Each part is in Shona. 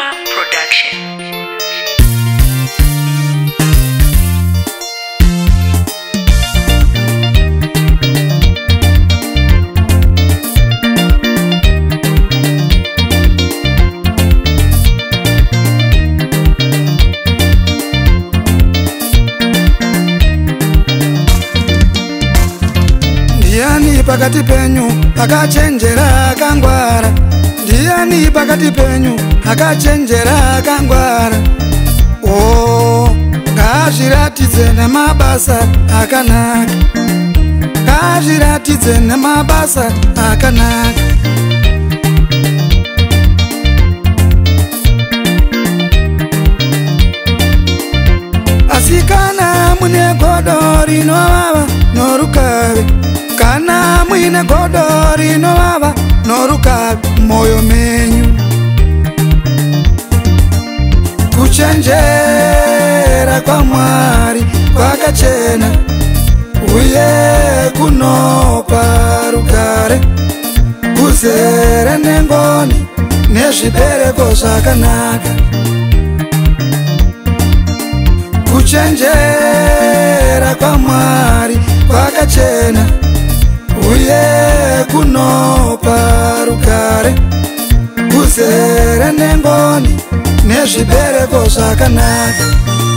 Power Production. Ndiani pakati penyu akachenjera akangwara? Ndiani pakati penyu akachenjera akangwara? Oh, ngazviratidze nemabasa akanaka, ngazviratidze nemabasa akanaka. Asi kana mune godo rinovava norukave, kana muine godo rinovava norukave moyo menyu, kuchenjera kwaMwari kwakachena uye kunopa rugare, kuzere nengoni nezvibereko zvakanaka. Kuchenjera kwaMwari kwakachena uye kunopa rugare, kuzere nengoni nezvibereko zvakanaka.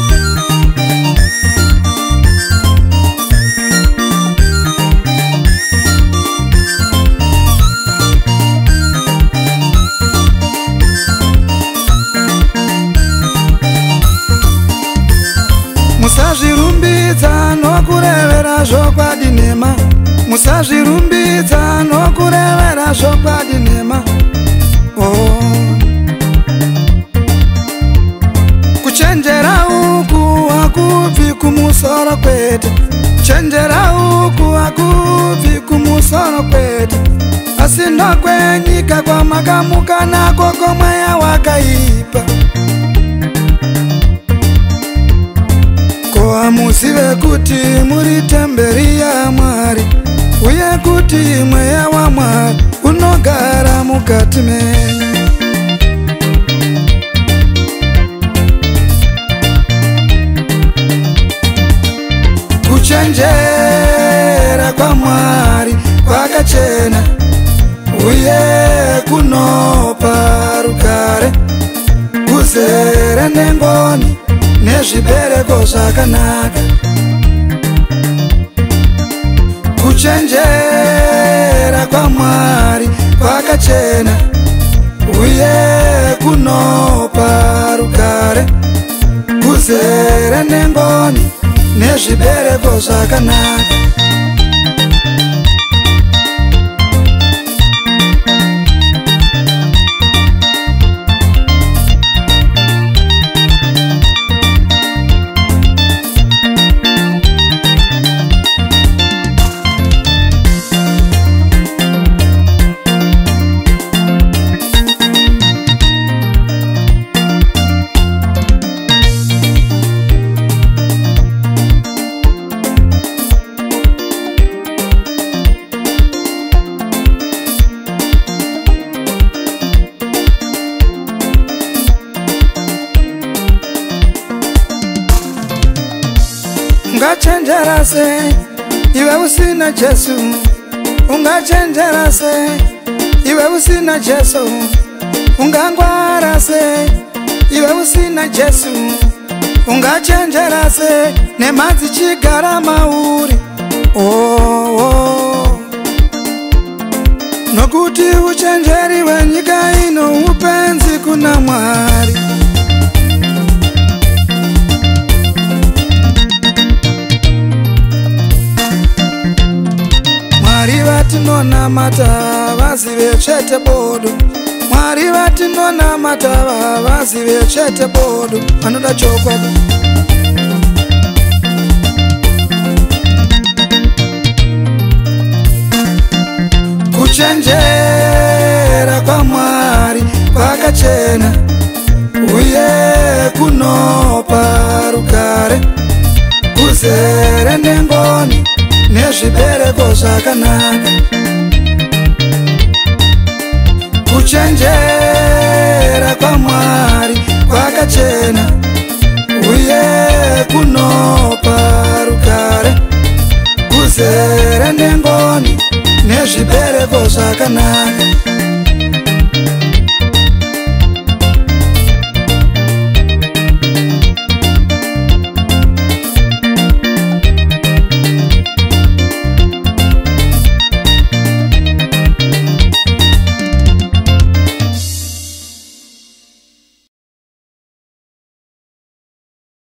Musazvirumbidza nokurevera zvokwadi nhema, musazvirumbidza nokurevera zvokwadi nhema. Oh, kuchenjera uku hakubvi kumusoro kwete, kuchenjera uku hakubvi kumusoro kwete, asi ndokwenyika kwamakamuka nako komweya wakaipa. Hamuzive kuti muri temberi yaMwari uye kuti mweya waMwari unogara mukati menyu. Kuchenjera kwaMwari kwakachena uye kunopa rugare, kuzere nengoni nezvibereko zvakanaka. Kuchenjera kwaMwari kwakachena uye kunopa rugare, kuzere nengoni nezvibereko zvakanaka. Ungachenjera sei iwe usina Jesu? Ungachenjera sei iwe usina Jesu? Ungangwara sei iwe usina Jesu? Ungachenjera sei nemadzi chigara mauri? Oh, oh. Nokuti uchenjeri wenyika ino upenzi kuna Mwari. Mwari vatinonamata vazive chete bodo, Mwari vatinonamata vazive chete bodo, vanoda chokwadi. Kuchenjera kwaMwari kwakachena uye kunopa rugare, kuzere nengoni nezvibereko zvakanaka. Kuchenjera kwaMwari yakachena uye kunopa rugare kuzere nengoni nezvibereko zvakanaka.